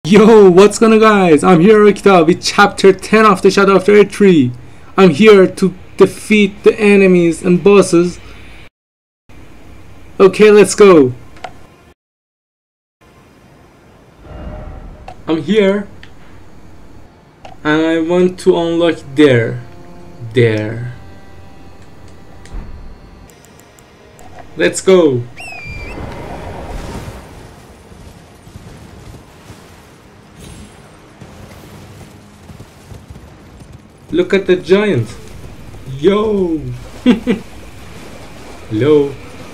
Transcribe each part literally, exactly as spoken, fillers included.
Yo, what's going on, guys? I'm here Okita with chapter ten of the Shadow of the Earth three. I'm here to defeat the enemies and bosses. Okay, let's go. I'm here and I want to unlock there. There. Let's go. Look at the giant. Yo. Hello.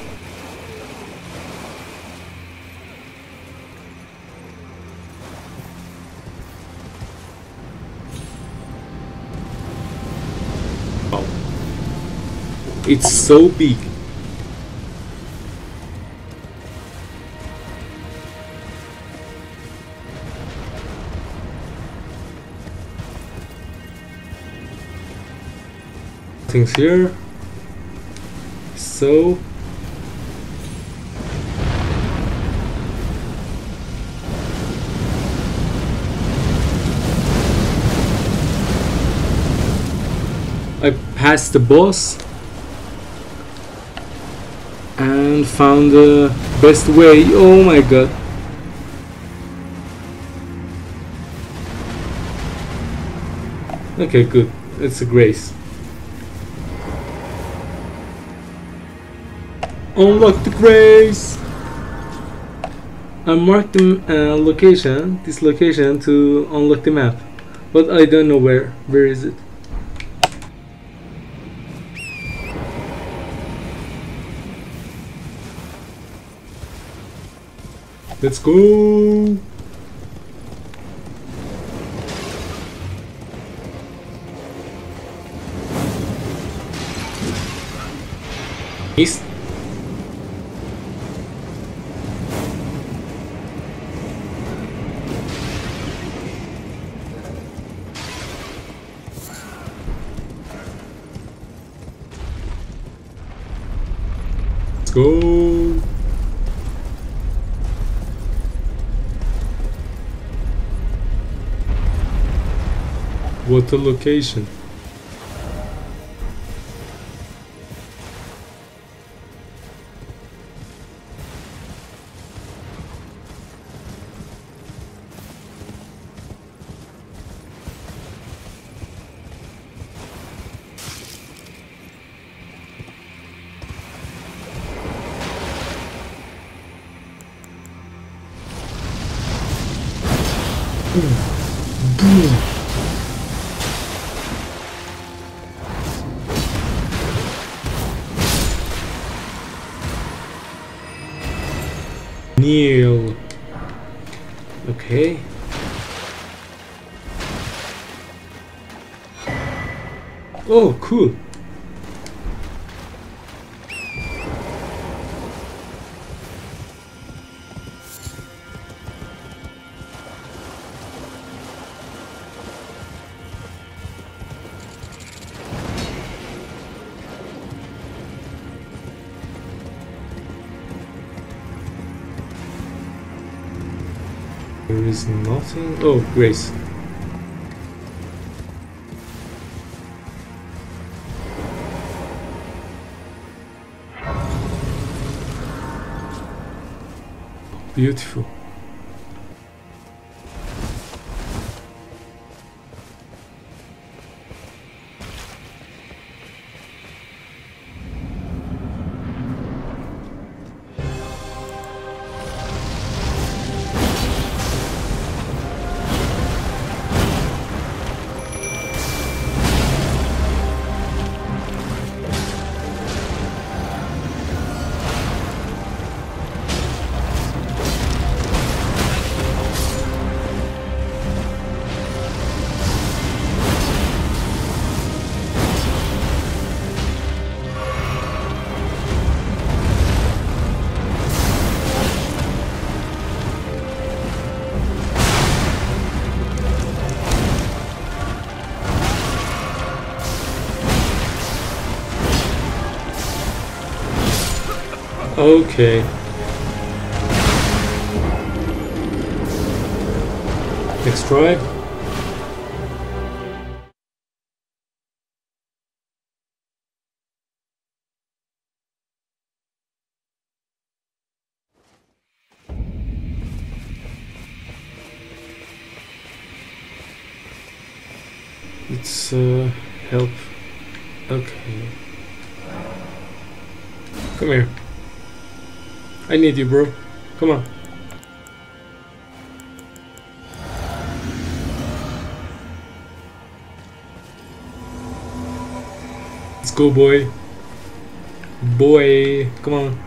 Wow. It's so big. Things here. So I passed the boss and found the best way. Oh my god. Okay, good. It's a grace. Unlock the grace. I marked the uh, location, this location, to unlock the map, but I don't know where. Where is it? Let's go. East. Go. What a location. Neil. Okay. Oh, cool. There is nothing. Oh, grace. Beautiful. Okay. Next try. Let's uh, help. Okay. Come here. I need you, bro. Come on. Let's go, boy. Boy. Come on.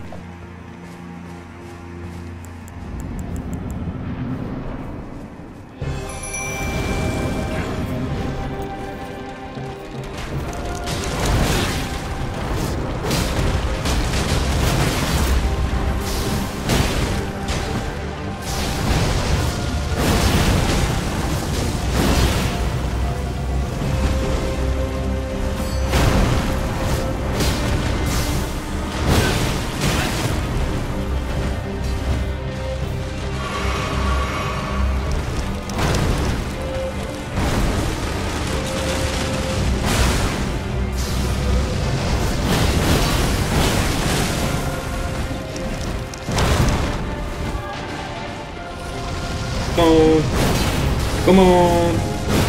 Come on. Come on.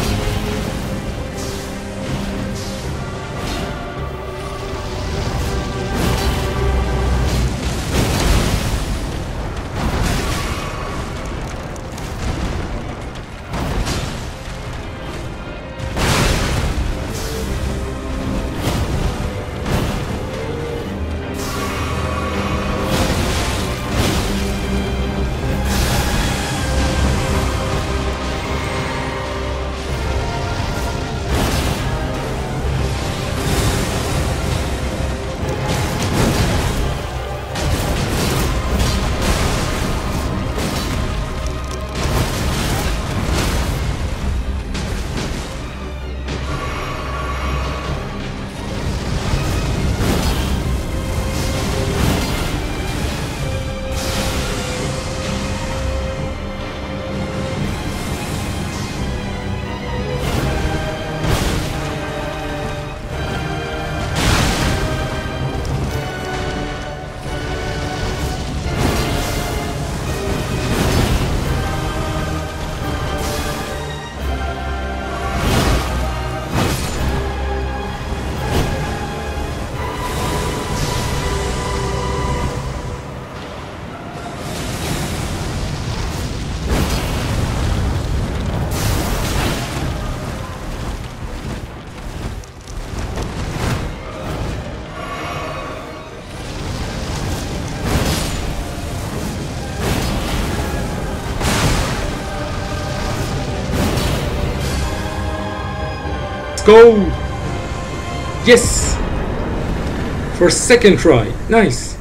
Let's go! Yes! For second try. Nice!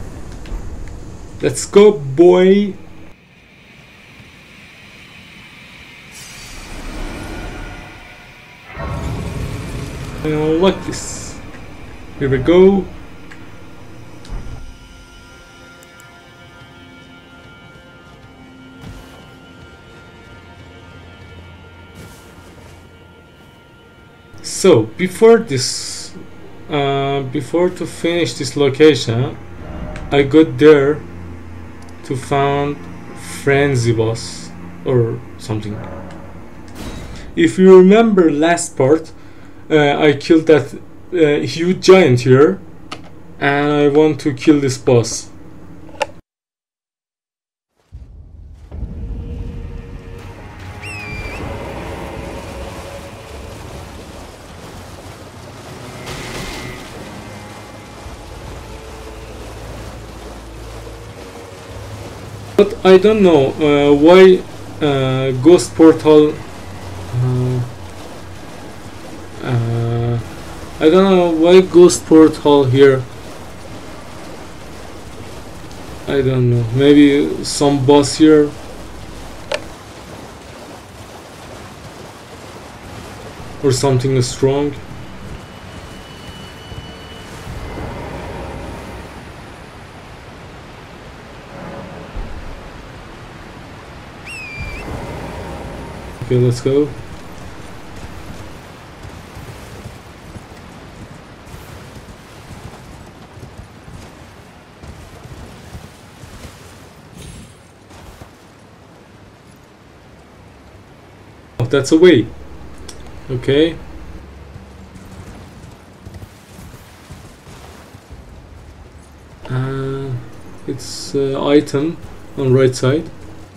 Let's go, boy! I unlock this. Here we go. So before this, uh, before to finish this location, I got there to found Frenzy boss or something. If you remember last part, uh, I killed that uh, huge giant here, and I want to kill this boss. But I don't know uh, why uh, Ghost Portal. Uh, uh, I don't know why Ghost Portal here. I don't know. Maybe some boss here. Or something strong. Okay, let's go. Oh, that's a way. Okay. Uh, it's uh, item on right side.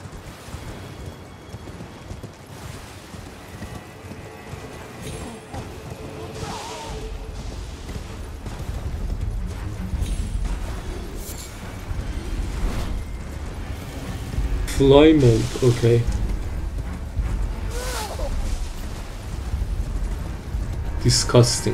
Fly mode, okay. Disgusting.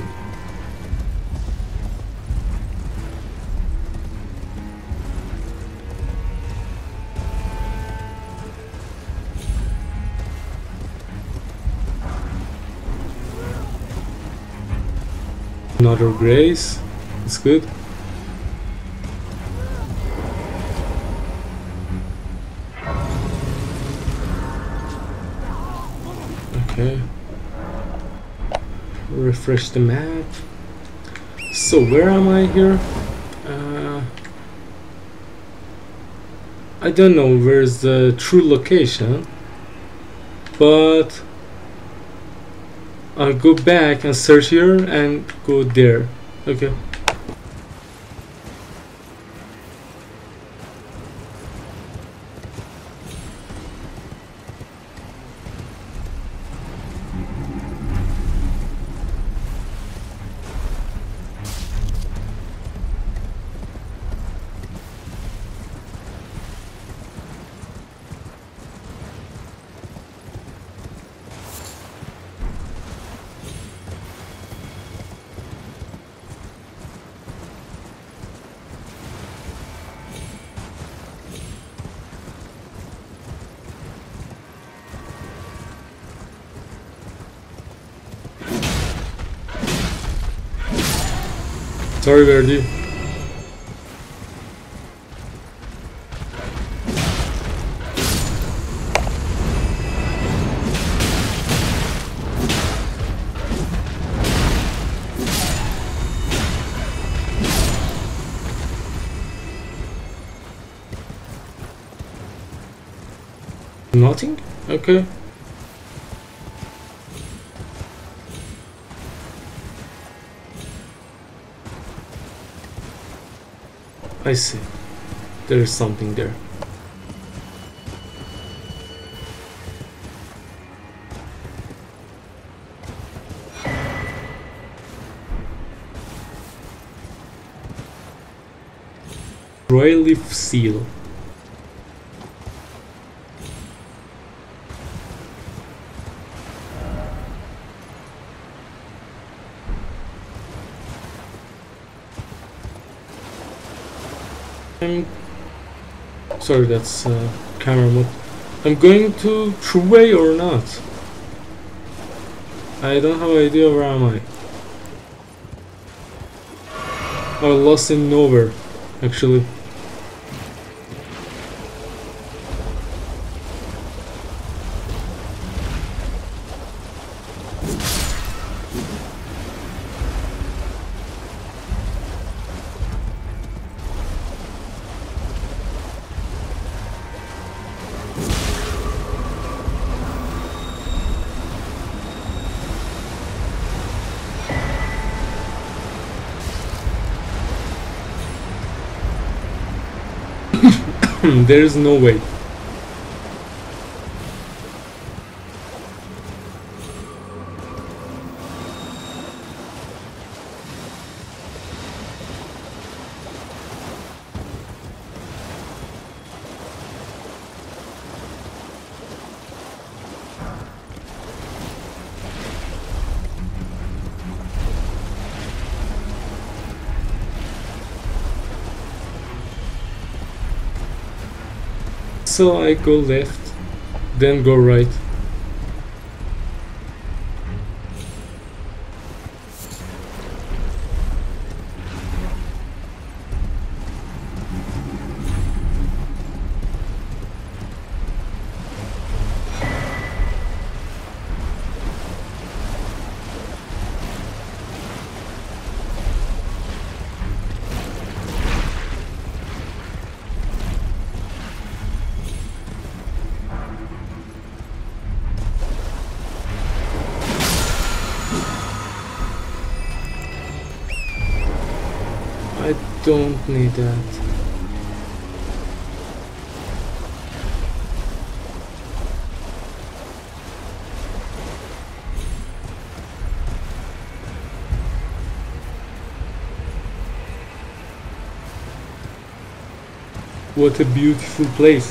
Another grace. It's good. Okay. Refresh the map. So where am I here? Uh, I don't know where's the true location, but I'll go back and search here and go there. Okay. Sorry, Verdi. Nothing? Okay. I see. There is something there. Royal leaf seal. I'm sorry, that's uh, camera mode. I'm going to true way or not? I don't have an idea where am I. I lost in nowhere, actually. There is no way. So I go left, then go right. don't need that. What a beautiful place.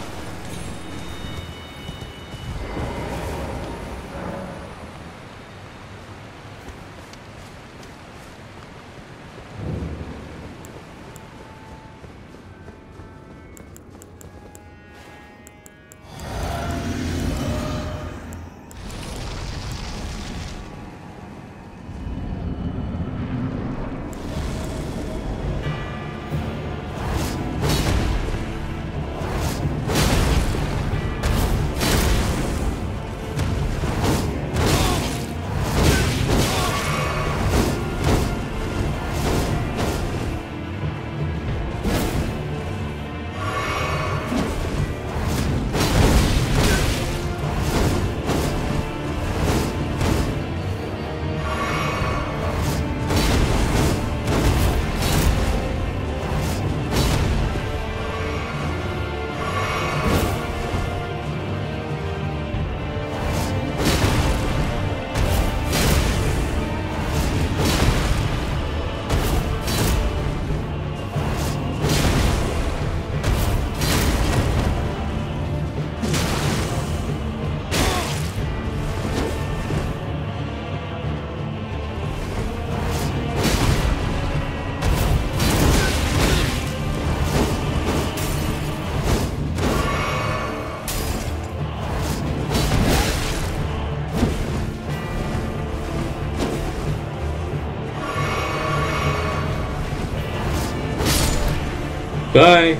Bye.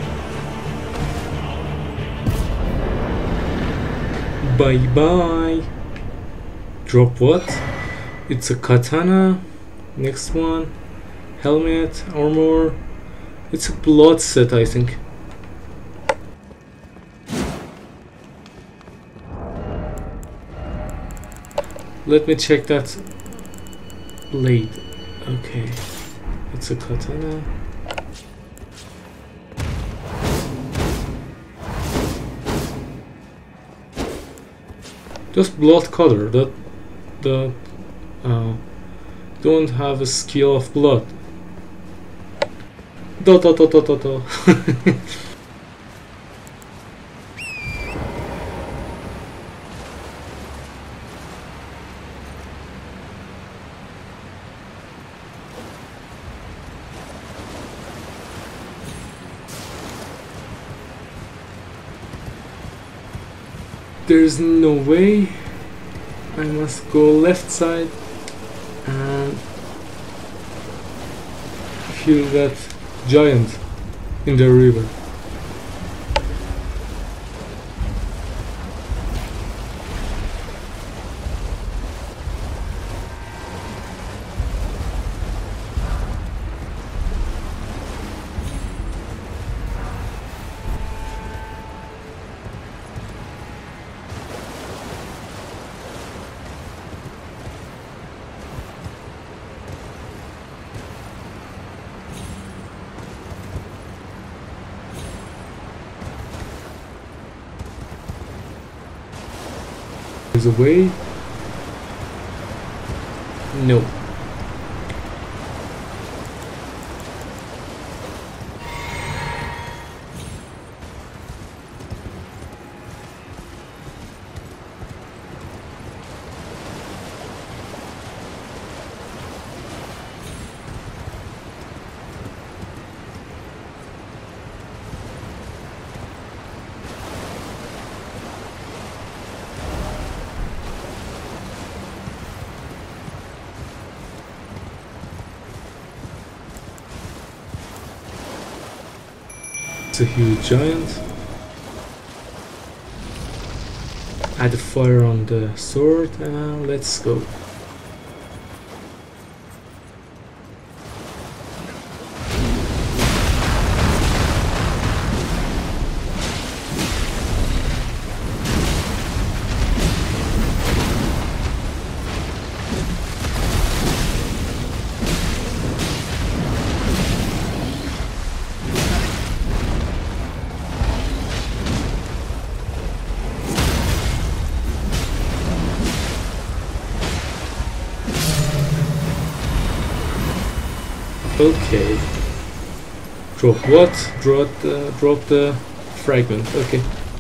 Bye bye. Drop what? It's a katana. Next one. Helmet, armor. It's a blood set, I think. Let me check that blade. Okay. It's a katana. Just blood color, that that uh, don't have a skill of blood. Da da da da da da. There's no way. I must go left side and kill that giant in the river. There's a way? No. It's a huge giant. Add fire on the sword and let's go. Okay. Drop what? Drop the, drop the fragment. Okay.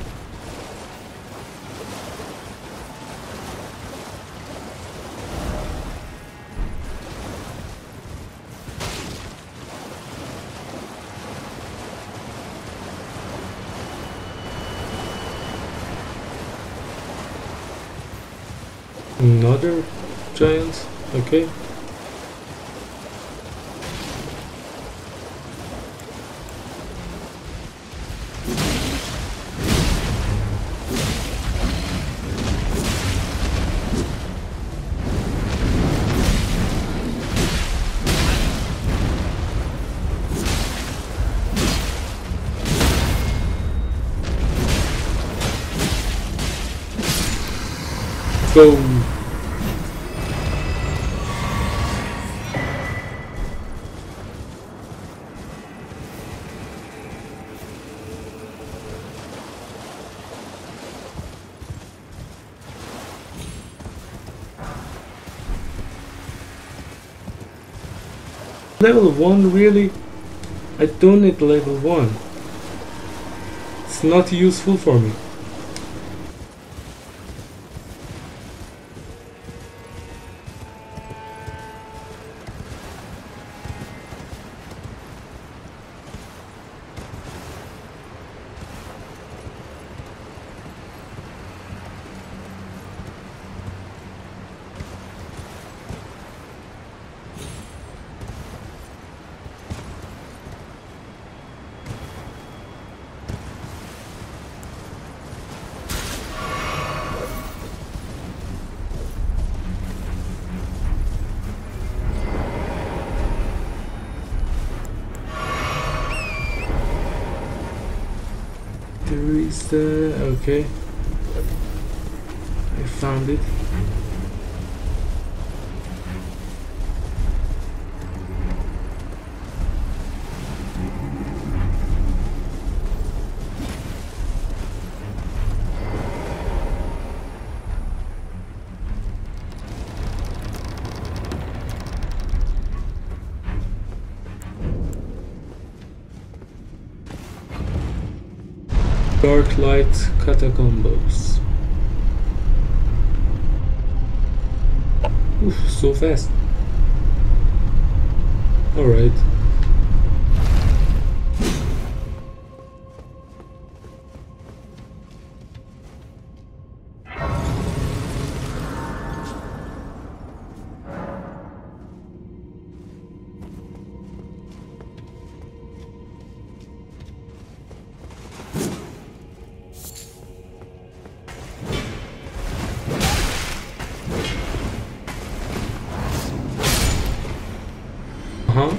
Another giant. Okay. Go. Level one, really? I don't need level one. It's not useful for me. There is the... okay. I found it. Dark light catacombs. Oof, so fast. Alright. Uh-huh.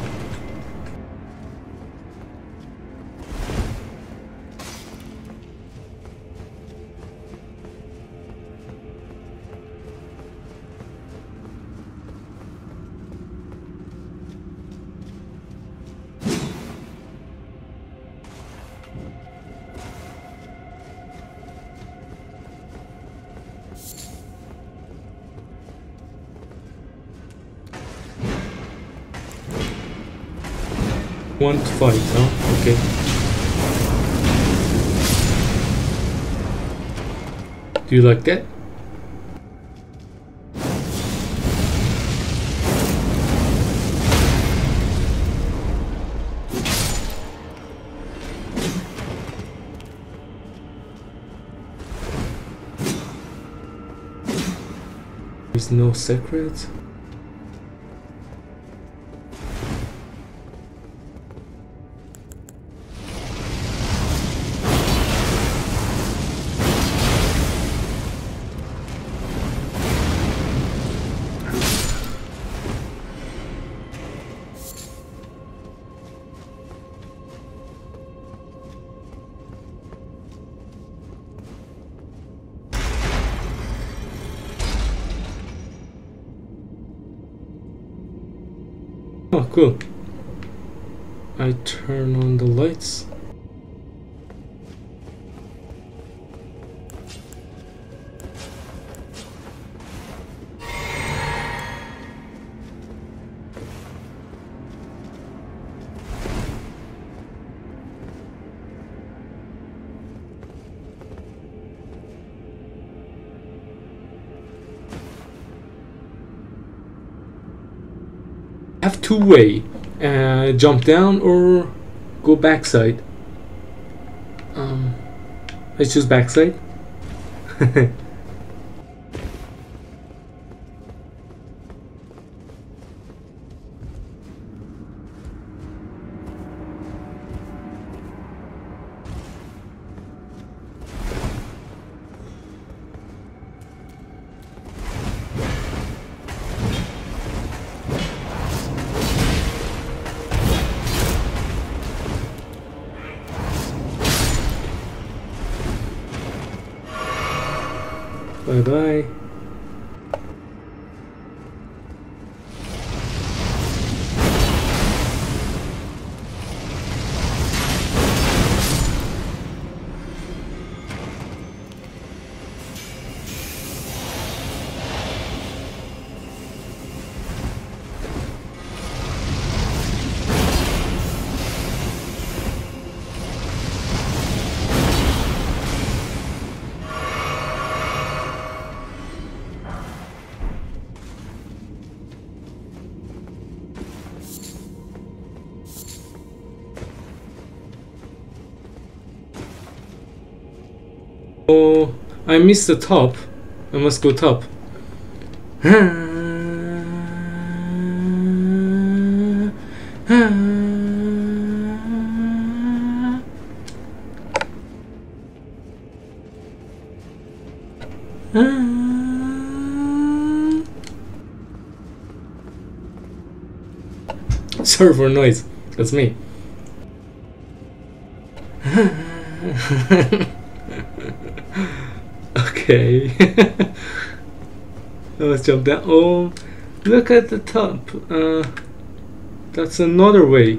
Want to fight, huh? Okay. Do you like that? There's no secret. Oh, cool. I turn on the lights. have two way, uh, jump down or go backside. Um, I choose backside. Bye bye. Oh, I missed the top. I must go top. Sorry for noise. That's me. Okay. Let's jump down. Oh, look at the top. Uh, that's another way.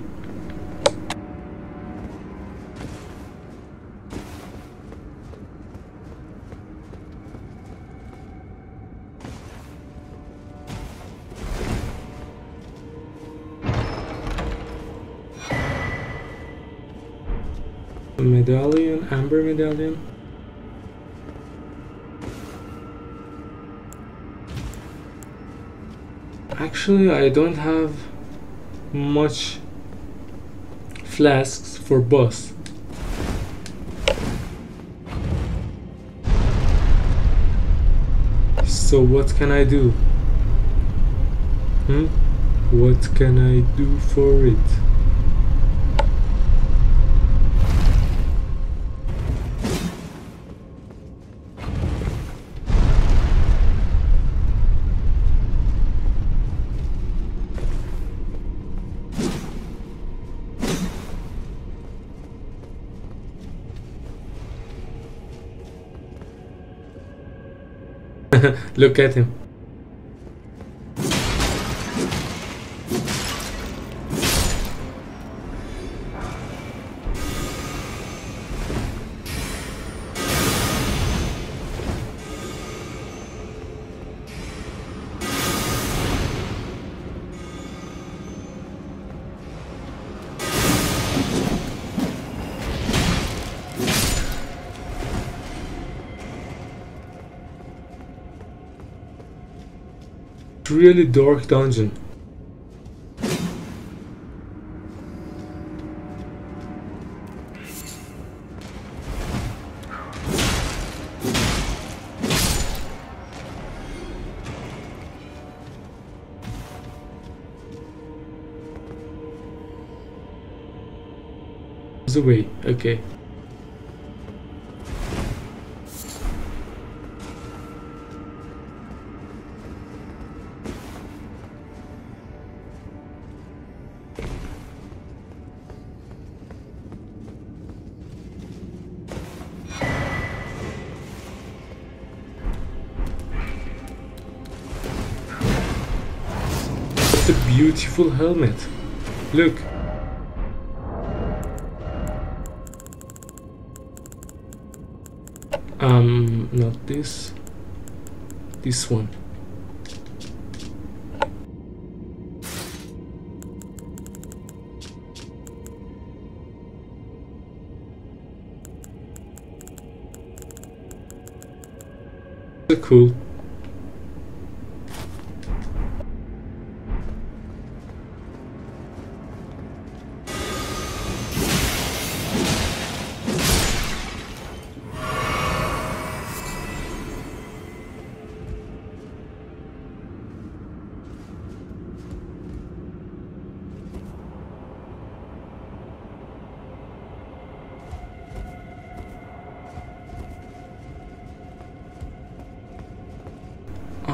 Medallion, amber medallion. Actually, I don't have much flasks for boss. So what can I do? Hmm? What can I do for it? Look at him. Really dark dungeon. The way, okay. What a beautiful helmet. Look. Um, not this. This one. Cool.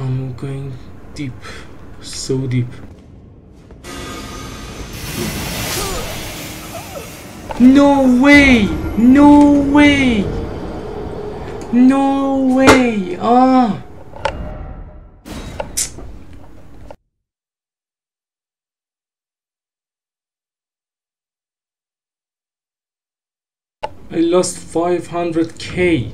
I'm going deep, so deep. No way! No way! No way! Ah! I lost five hundred K.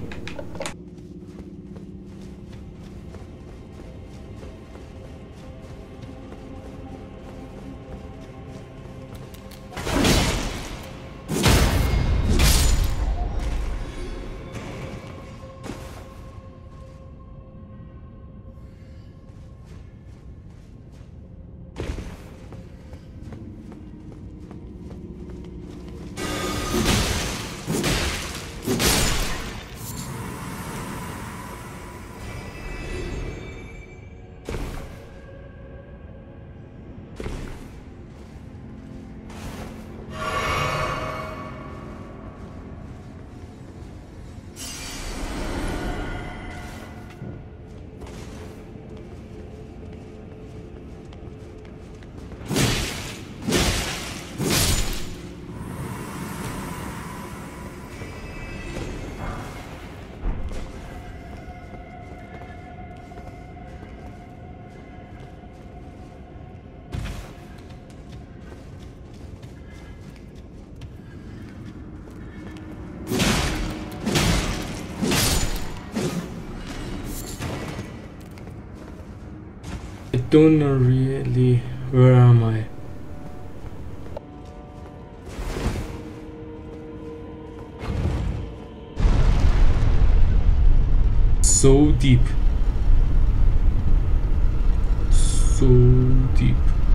I don't know really where am I. So deep. So deep.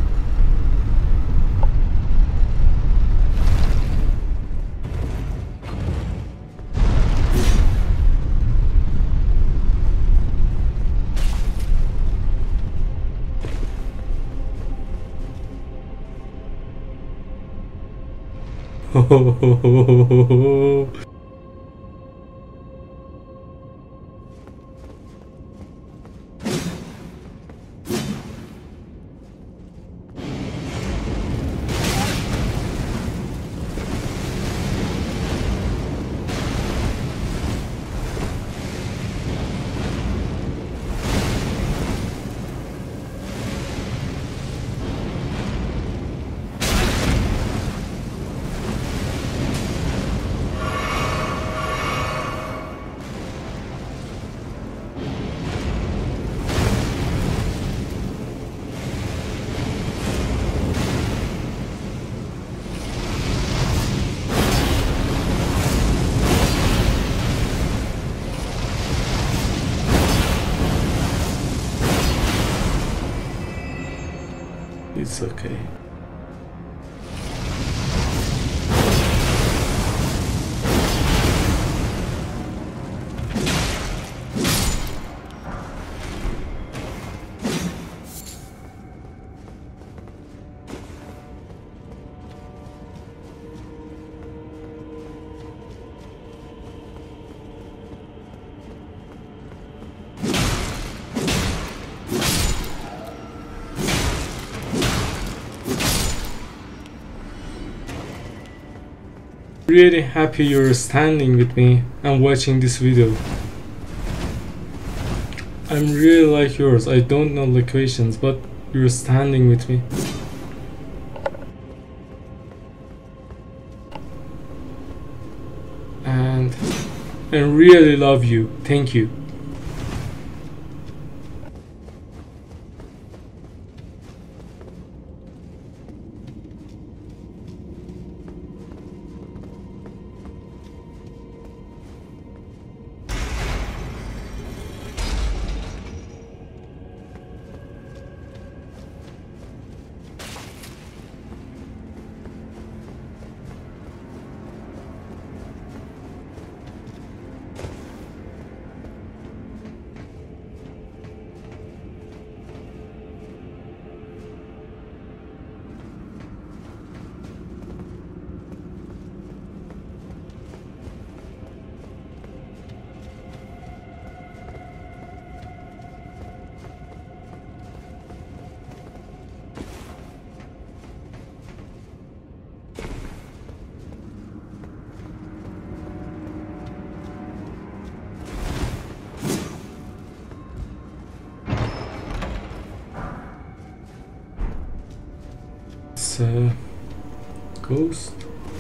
It's okay. Really happy you're standing with me and watching this video. I'm really like yours. I don't know locations, but you're standing with me. And I really love you. Thank you. a ghost.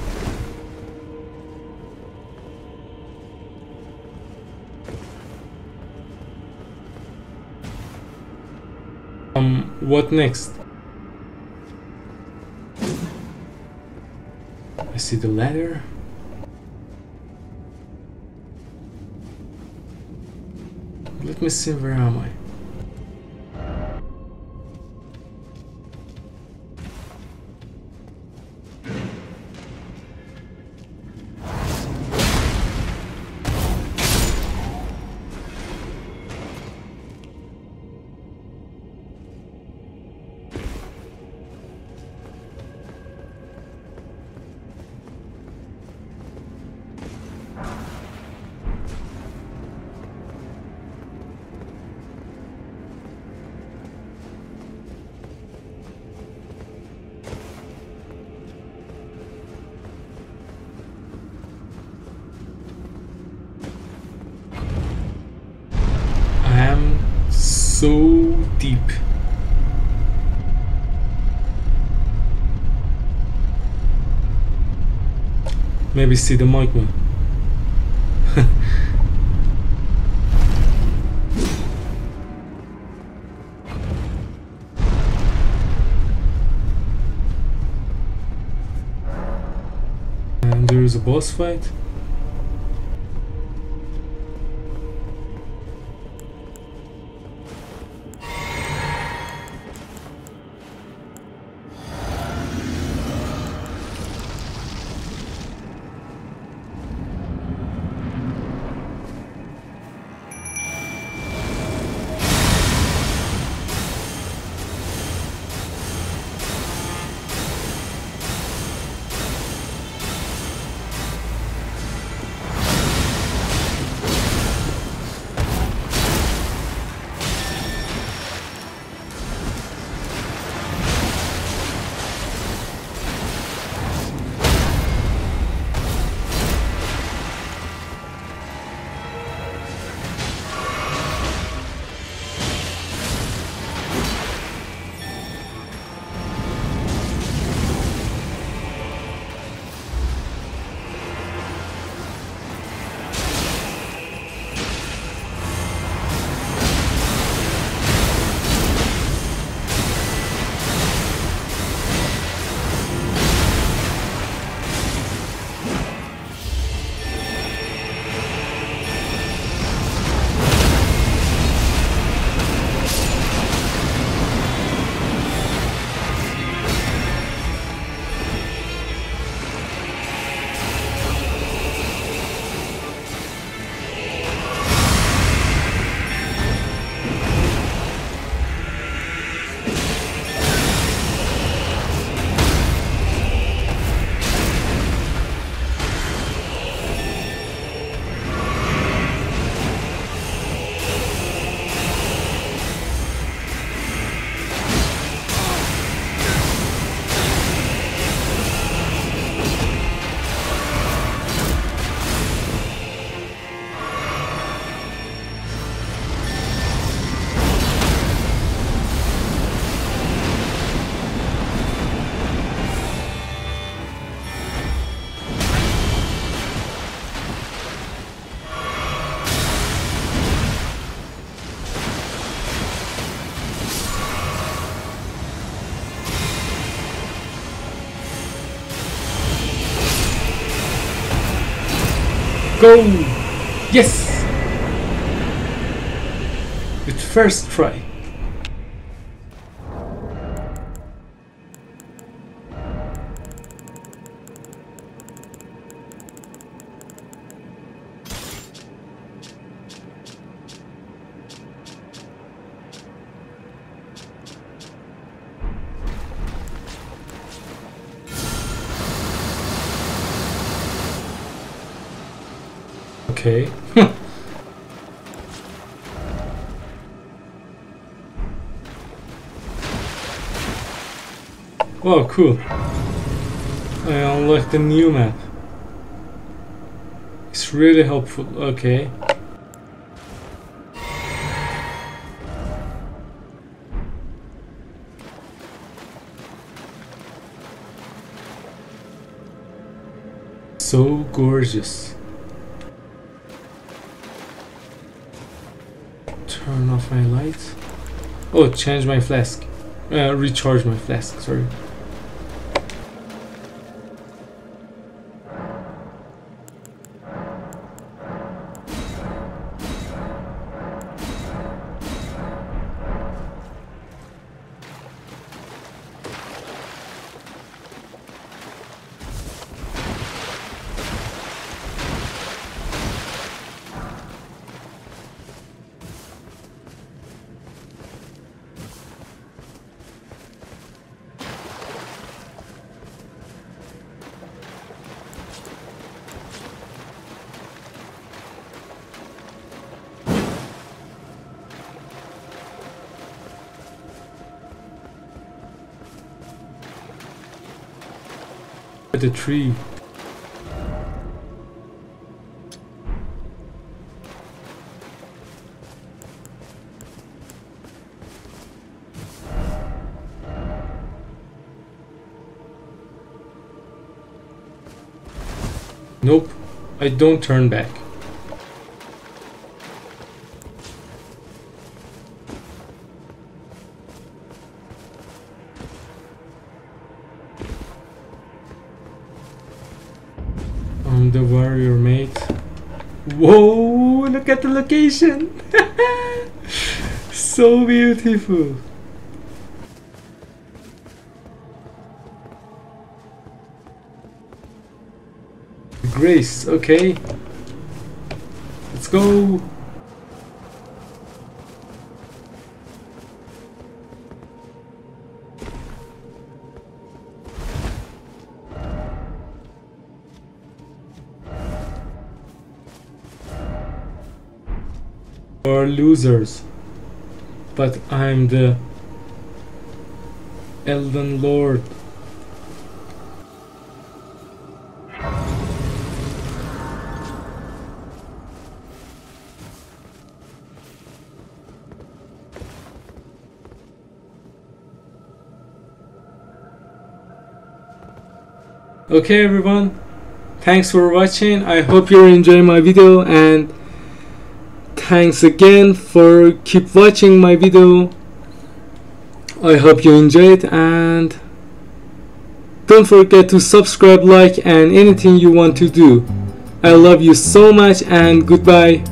Um, what next? I see the ladder. Let me see, where am I? So deep. Maybe see the magma. And there is a boss fight. Go! Yes! With first try. Okay. Oh, cool. I unlocked the new map. It's really helpful. Okay. so gorgeous. Turn off my lights. Oh, change my flask. Uh, recharge my flask, sorry. The tree. Nope, I don't turn back. I'm the warrior mate. Whoa, look at the location. So beautiful. Grace, okay. Let's go. Are losers, but I'm the Elden Lord. Okay everyone, thanks for watching. I hope you're enjoying my video, and thanks again for keep watching my video. I hope you enjoyed, and don't forget to subscribe, like, and anything you want to do. I love you so much, and goodbye.